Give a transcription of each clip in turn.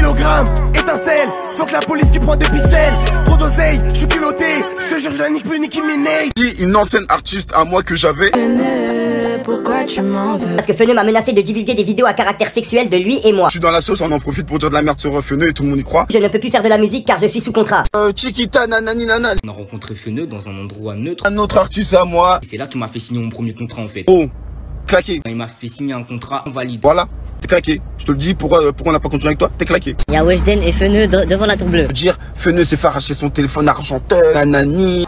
kilogrammes, étincelle, faut que la police qui prend des pixels. Trop d'oseille, je suis culotté, je te jure je la nique plus Nicki Minaj. Une ancienne artiste à moi que j'avais. Pourquoi tu m'en veux? Parce que Feneux m'a menacé de divulguer des vidéos à caractère sexuel de lui et moi. Je suis dans la sauce, on en profite pour dire de la merde sur Feneux et tout le monde y croit. Je ne peux plus faire de la musique car je suis sous contrat. Chiquita nanani nanana. On a rencontré Feneux dans un endroit neutre. Un autre artiste à moi. Et c'est là qu'il m'a fait signer mon premier contrat en fait. Oh, claqué. Il m'a fait signer un contrat invalide. Voilà, t'es claqué. Je te le dis, pourquoi on n'a pas continué avec toi? T'es claqué. Il y a Weshden et Feneux devant la tour bleue. Dire, Feneux s'est fait arracher son téléphone argenteur. Nanani.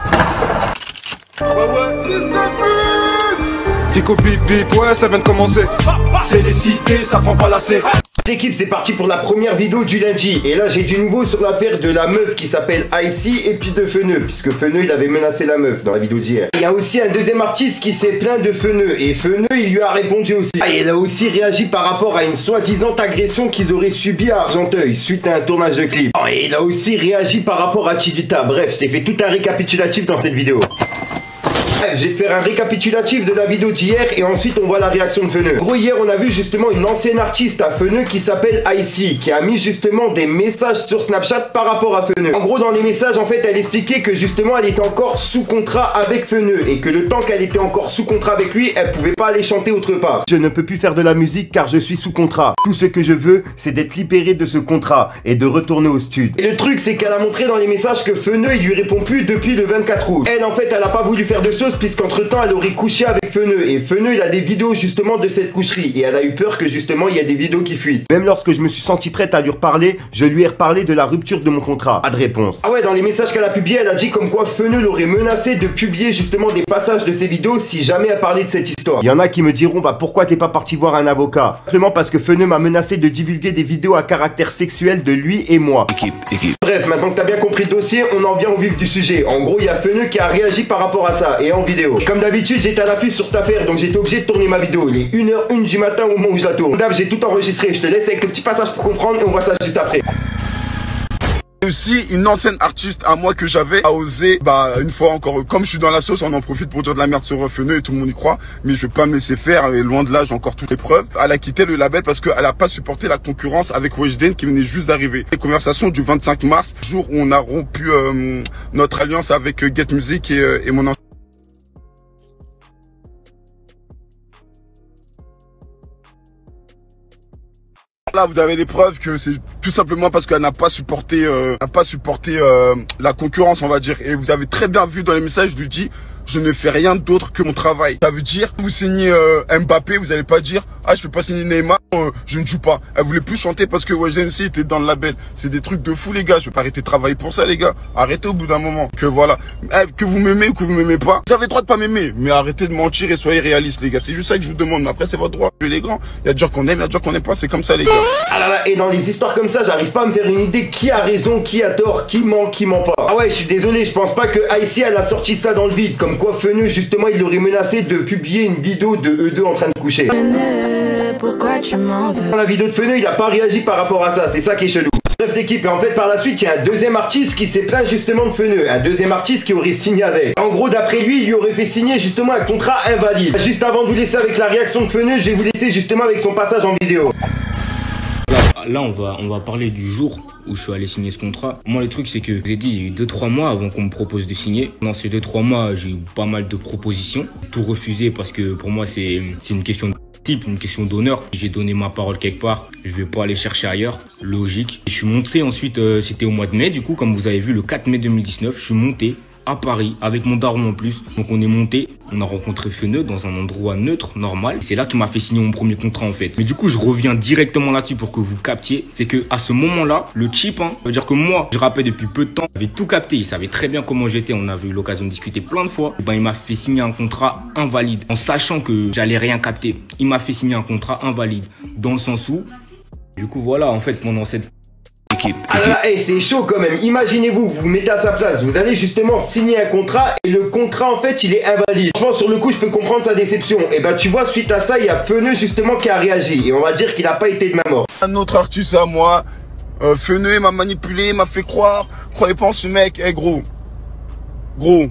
Fico bip bip, ouais ça vient de commencer. C'est les cités, ça prend pas la C. L'équipe, c'est parti pour la première vidéo du lundi. Et là, j'ai du nouveau sur l'affaire de la meuf qui s'appelle Icy et puis de Feneux. Puisque Feneux, il avait menacé la meuf dans la vidéo d'hier. Il y a aussi un deuxième artiste qui s'est plaint de Feneux. Et Feneux, il lui a répondu aussi. Et il a aussi réagi par rapport à une soi-disant agression qu'ils auraient subie à Argenteuil suite à un tournage de clip. Et il a aussi réagi par rapport à Chidita. Bref, je t'ai fait tout un récapitulatif dans cette vidéo. Bref, je vais te faire un récapitulatif de la vidéo d'hier et ensuite on voit la réaction de Feneux. Gros, hier on a vu justement une ancienne artiste à Feneux qui s'appelle Icy, qui a mis justement des messages sur Snapchat par rapport à Feneux. En gros, dans les messages, en fait, elle expliquait que justement elle était encore sous contrat avec Feneux et que le temps qu'elle était encore sous contrat avec lui, elle pouvait pas aller chanter autre part. Je ne peux plus faire de la musique car je suis sous contrat. Tout ce que je veux, c'est d'être libéré de ce contrat et de retourner au studio. Et le truc, c'est qu'elle a montré dans les messages que Feneux, il lui répond plus depuis le 24 août. Elle, en fait, elle a pas voulu faire de sauce puisqu'entre temps elle aurait couché avec Feneux et Feneux il a des vidéos justement de cette coucherie et elle a eu peur que justement il y a des vidéos qui fuitent. Même lorsque je me suis senti prête à lui reparler, je lui ai reparlé de la rupture de mon contrat. Pas de réponse. Ah ouais, dans les messages qu'elle a publiés, elle a dit comme quoi Feneux l'aurait menacé de publier justement des passages de ses vidéos si jamais elle parlait de cette histoire. Il y en a qui me diront bah pourquoi t'es pas parti voir un avocat? Simplement parce que Feneux m'a menacé de divulguer des vidéos à caractère sexuel de lui et moi. Équipe. Bref, maintenant que t'as bien compris le dossier, on en vient au vif du sujet. En gros, il y a Feneux qui a réagi par rapport à ça et en vidéo. Comme d'habitude, j'étais à l'affût sur cette affaire, donc j'étais obligé de tourner ma vidéo. Il est 1h01 du matin au moment où je la tourne. J'ai tout enregistré, je te laisse avec le petit passage pour comprendre et on voit ça juste après. Aussi, une ancienne artiste à moi que j'avais a osé, une fois encore, comme je suis dans la sauce, on en profite pour dire de la merde sur Feneux et tout le monde y croit, mais je vais pas me laisser faire et loin de là, j'ai encore toutes les preuves. Elle a quitté le label parce qu'elle a pas supporté la concurrence avec Weshden qui venait juste d'arriver. Les conversations du 25 mars, jour où on a rompu notre alliance avec Get Music et mon ancien. Là, vous avez des preuves que c'est tout simplement parce qu'elle n'a pas supporté, la concurrence, on va dire. Et vous avez très bien vu dans les messages, je lui dis, je ne fais rien d'autre que mon travail. Ça veut dire, vous signez Mbappé, vous allez pas dire, ah, je peux pas signer Neymar, je ne joue pas. Elle voulait plus chanter parce que Weshden aussi était dans le label. C'est des trucs de fou, les gars. Je vais pas arrêter de travailler pour ça, les gars. Arrêtez au bout d'un moment. Que voilà. Que vous m'aimez ou que vous m'aimez pas. Vous avez le droit de pas m'aimer. Mais arrêtez de mentir et soyez réalistes, les gars. C'est juste ça que je vous demande. Mais après, c'est votre droit. Les grands. Il y a des gens qu'on aime, il y a des gens qu'on n'aime pas. C'est comme ça, les gars. Ah là là, et dans les histoires comme ça, j'arrive pas à me faire une idée qui a raison, qui a tort, qui ment pas. Ah ouais, je suis désolé, je pense pas que Icy elle a sorti ça dans le vide. Comme quoi Feneux, justement, il l'aurait menacé de publier une vidéo de eux deux en train de coucher. Pourquoi tu m'en veux? Dans la vidéo de Feneux, il a pas réagi par rapport à ça, c'est ça qui est chelou. Bref l'équipe, et en fait par la suite il y a un deuxième artiste qui s'est plaint justement de Feneux. Un deuxième artiste qui aurait signé avec. En gros d'après lui, il lui aurait fait signer justement un contrat invalide. Juste avant de vous laisser avec la réaction de Feneux, je vais vous laisser justement avec son passage en vidéo. Là, on va parler du jour où je suis allé signer ce contrat. Moi, le truc, c'est que, je vous ai dit, il y a eu 2-3 mois avant qu'on me propose de signer. Dans ces 2-3 mois, j'ai eu pas mal de propositions. Tout refusé parce que pour moi, c'est une question de type, une question d'honneur. J'ai donné ma parole quelque part. Je vais pas aller chercher ailleurs. Logique. Et je suis monté ensuite, c'était au mois de mai, du coup, comme vous avez vu, le 4 mai 2019, je suis monté à Paris avec mon daron en plus. Donc on est monté, on a rencontré Feneux dans un endroit neutre, normal. C'est là qu'il m'a fait signer mon premier contrat en fait. Mais du coup je reviens directement là-dessus pour que vous captiez. C'est que à ce moment-là, le cheap, ça veut dire que moi, je rappelle depuis peu de temps, il avait tout capté, il savait très bien comment j'étais, on avait eu l'occasion de discuter plein de fois. Et il m'a fait signer un contrat invalide en sachant que j'allais rien capter. Il m'a fait signer un contrat invalide dans le sens où, du coup voilà, en fait pendant cette Ah là là, hey, c'est chaud quand même. Imaginez-vous, vous vous mettez à sa place, vous allez justement signer un contrat et le contrat en fait il est invalide. Franchement sur le coup je peux comprendre sa déception. Et bah tu vois suite à ça il y a Feneux justement qui a réagi et on va dire qu'il n'a pas été de ma mort. Un autre artiste à moi, Feneux m'a manipulé, m'a fait croire. Croyez pas en ce mec, hey, gros,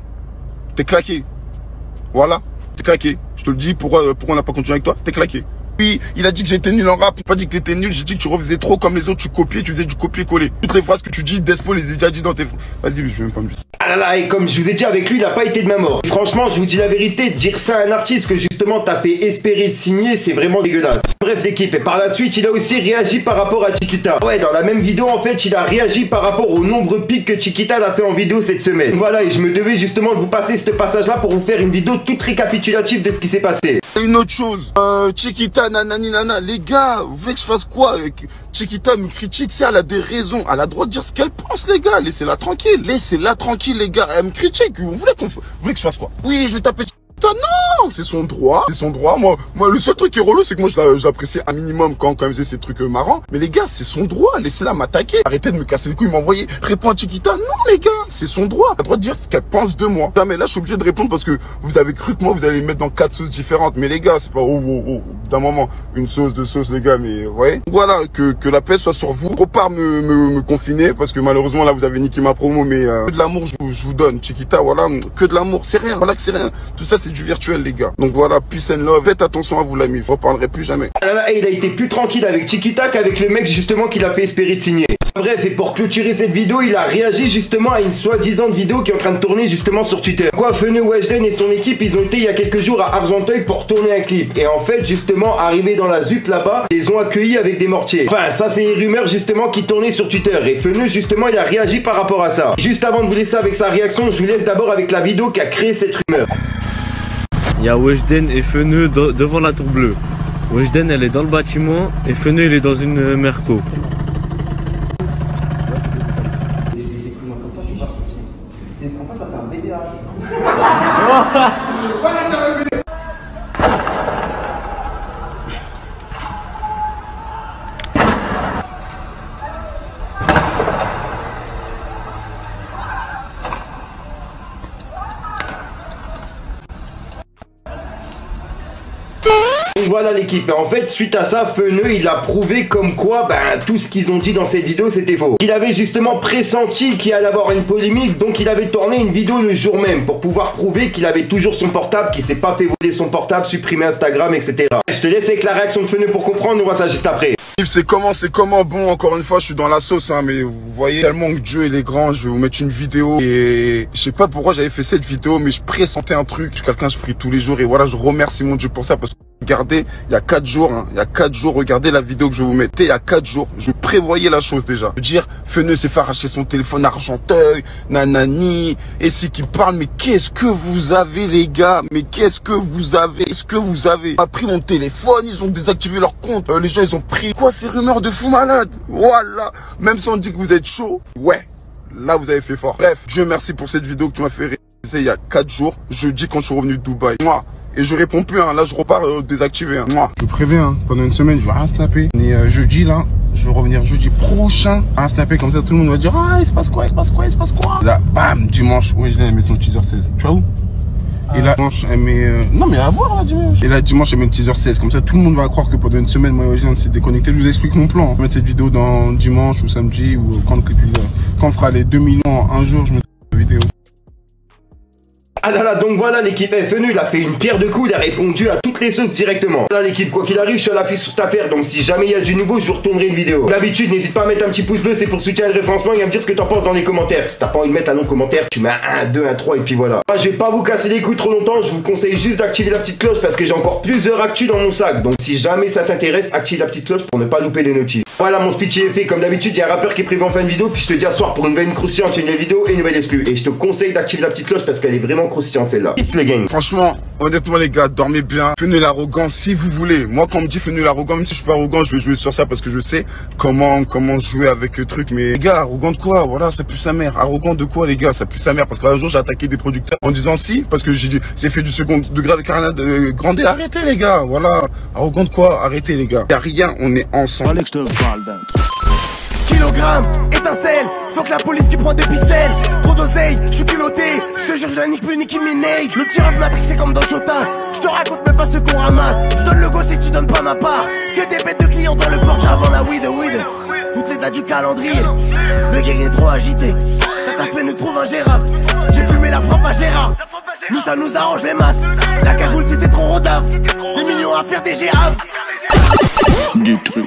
t'es claqué. Voilà, t'es claqué. Je te le dis, pourquoi on n'a pas continué avec toi? T'es claqué. Puis, il a dit que j'étais nul en rap. Pas dit que t'étais nul, j'ai dit que tu refaisais trop comme les autres, tu copiais, tu faisais du copier-coller. Toutes les phrases que tu dis, Despo les a déjà dit dans tes... Vas-y, lui, je vais même pas me dire. Ah là là, et comme je vous ai dit, avec lui, il n'a pas été de ma mort. Franchement, je vous dis la vérité, dire ça à un artiste que justement t'as fait espérer de signer, c'est vraiment dégueulasse. Bref l'équipe, et par la suite, il a aussi réagi par rapport à Chiquita. Ouais, dans la même vidéo, en fait, il a réagi par rapport au nombre de pics que Chiquita a fait en vidéo cette semaine. Voilà, et je me devais justement de vous passer ce passage-là pour vous faire une vidéo toute récapitulative de ce qui s'est passé. Et une autre chose, Chiquita, nanani, nana, les gars, vous voulez que je fasse quoi? Chiquita me critique, c'est elle a des raisons, elle a le droit de dire ce qu'elle pense, les gars, laissez-la tranquille, les gars, elle me critique, vous voulez que je fasse quoi? Oui, je vais taper Chiquita, non, c'est son droit, moi, le seul truc qui est relou, c'est que moi, j'apprécie un minimum quand elle faisait ces trucs marrants, mais les gars, c'est son droit, laissez-la m'attaquer, arrêtez de me casser les couilles, m'envoyer, réponds à Chiquita, non, les gars, c'est son droit, elle a le droit de dire ce qu'elle pense de moi. Non, mais là, je suis obligé de répondre parce que vous avez cru que moi, vous allez me mettre dans 4 sauces différentes, mais les gars, c'est pas, d'un moment, une sauce, 2 sauces, les gars, mais ouais. Voilà, que la paix soit sur vous, faut pas me confiner, parce que malheureusement, là, vous avez niqué ma promo, mais que de l'amour, je vous donne, Chiquita, voilà, que de l'amour, c'est rien, voilà que c'est rien, tout ça, c'est du virtuel, les gars. Donc voilà, peace and love, faites attention à vous, l'ami, je ne reparlerai plus jamais. Ah là là, et il a été plus tranquille avec Chiquita qu'avec le mec justement qu'il a fait espérer de signer. Bref, et pour clôturer cette vidéo, il a réagi justement à une soi-disant vidéo qui est en train de tourner justement sur Twitter. Quoi, Feneu, Weshden et son équipe, ils ont été il y a quelques jours à Argenteuil pour tourner un clip. Et en fait, justement, arrivés dans la ZUP là-bas, ils ont accueilli avec des mortiers. Enfin, ça c'est une rumeur justement qui tournait sur Twitter. Et Feneu, justement, il a réagi par rapport à ça. Juste avant de vous laisser avec sa réaction, je vous laisse d'abord avec la vidéo qui a créé cette rumeur. Il y a Weshden et Feneu devant la tour bleue. Weshden, elle est dans le bâtiment et Feneu, il est dans une merco. Voilà l'équipe, et en fait suite à ça, Feneu il a prouvé comme quoi tout ce qu'ils ont dit dans cette vidéo c'était faux. Il avait justement pressenti qu'il allait avoir une polémique, donc il avait tourné une vidéo le jour même pour pouvoir prouver qu'il avait toujours son portable, qu'il s'est pas fait voler son portable, supprimer Instagram, etc. Je te laisse avec la réaction de Feneu pour comprendre, on voit ça juste après. C'est comment, bon, encore une fois, je suis dans la sauce, hein, mais vous voyez, tellement que Dieu il est grand, je vais vous mettre une vidéo, et je sais pas pourquoi j'avais fait cette vidéo, mais je pressentais un truc, je suis quelqu'un, je prie tous les jours, et voilà, je remercie mon Dieu pour ça, parce que regardez, il y a 4 jours, regardez la vidéo que je vais vous mettre, il y a 4 jours, je prévoyais la chose déjà. Je veux dire, Feneu s'est fait arracher son téléphone à Argenteuil, nanani, et c'est qui parle, mais qu'est-ce que vous avez les gars, mais qu'est-ce que vous avez, On a pris mon téléphone, ils ont désactivé leur compte, les gens ils ont pris, quoi ces rumeurs de fous malades, voilà, même si on dit que vous êtes chaud, ouais, là vous avez fait fort. Bref, Dieu merci pour cette vidéo que tu m'as fait réaliser il y a 4 jours, jeudi quand je suis revenu de Dubaï. Moi. Et je réponds plus, hein. Là je repars désactivé. Hein. Moi. Je vous préviens, hein. Pendant une semaine je vais rien snapper. Et jeudi là, je vais revenir jeudi prochain à snapper, comme ça tout le monde va dire ah il se passe quoi. Et là, bam, dimanche, ouais, je l'ai mis son teaser 16. Tu vois où? Et là, dimanche, elle met... Non mais à voir là dimanche. Et là dimanche, elle met une teaser 16. Comme ça tout le monde va croire que pendant une semaine, moi on s'est déconnecté. Je vous explique mon plan. Je vais mettre cette vidéo dans dimanche ou samedi, ou quand on fera les 2 millions en un jour, je mettrai la vidéo. Ah là là, donc voilà l'équipe Feneu, il a fait une pierre de coups, il a répondu à toutes les sauces directement. Là l'équipe, quoi qu'il arrive, je suis à l'affût sur cette affaire, donc si jamais il y a du nouveau, je vous retournerai une vidéo. D'habitude, n'hésite pas à mettre un petit pouce bleu, c'est pour soutenir le référencement et à me dire ce que t'en penses dans les commentaires. Si t'as pas envie de mettre un long commentaire, tu mets un 1, 2, 1, 3 et puis voilà. Moi, je vais pas vous casser les couilles trop longtemps, je vous conseille juste d'activer la petite cloche parce que j'ai encore plusieurs actus dans mon sac. Donc si jamais ça t'intéresse, active la petite cloche pour ne pas louper les notifs. Voilà, mon speech est fait. Comme d'habitude, il y a un rappeur qui est prévu en fin de vidéo, puis je te dis à ce soir pour une nouvelle croustillante, une nouvelle vidéo et une nouvelle exclue. Et je te conseille d'activer la petite cloche parce qu'elle est vraiment croustillante celle-là. Les gangs. Franchement, honnêtement les gars, dormez bien. Feneu l'arrogant si vous voulez. Moi quand on me dit Feneu l'arrogant, même si je suis pas arrogant, je vais jouer sur ça parce que je sais comment jouer avec le truc. Mais les gars, arrogant de quoi? Voilà, ça pue sa mère. Arrogant de quoi les gars? Ça pue sa mère. Parce qu'un jour j'ai attaqué des producteurs en disant si, parce que j'ai fait du second degré avec Ariana Grande. Arrêtez les gars, voilà. Arrogant de quoi? Arrêtez les gars. Y'a rien, on est ensemble. Alex, je te parle d'un truc. Kilogramme, étincelle, faut que la police qui prend des pixels. Trop d'oseille, je suis culotté, je te jure je la nique plus Nicki Minaj. Le petit rêve matrixé comme dans Chotas, je te raconte même pas ce qu'on ramasse. Je donne le go si tu donnes pas ma part. Que des bêtes de clients dans le porte avant la weed. Toutes les dates du calendrier, le gang est trop agité. Ta semaine nous trouve ingérable. J'ai fumé la frappe à Gérard. Nous ça nous arrange les masques. La cagoule c'était trop rodave. Des millions à faire des géraves. du truc.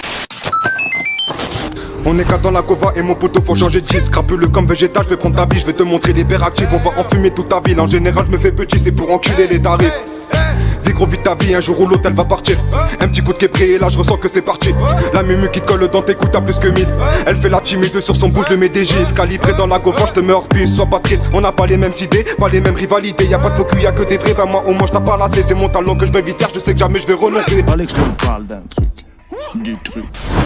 On est qu'à dans la cova et mon poteau faut changer de disque. Crapuleux comme végétal, je vais prendre ta vie, je vais te montrer l'hyperactif. On va enfumer toute ta ville, en général je me fais petit, c'est pour enculer les tarifs. Vis gros vite ta vie, un jour ou l'autre elle va partir. Un petit coup de québré et là je ressens que c'est parti. La mumu qui te colle dans tes coups t'as plus que 1000. Elle fait la timide sur son bouche, je mets des gifs. Calibré dans la gova, je te mets hors piste, sois pas triste. On n'a pas les mêmes idées, pas les mêmes rivalités. Y'a pas de faux cul, y'a que des vrais, ben moi au moins je t'ai pas lassé. C'est mon talent que je vais visser, je sais que jamais je vais renoncer. Alex, je te parle d'un truc, du truc.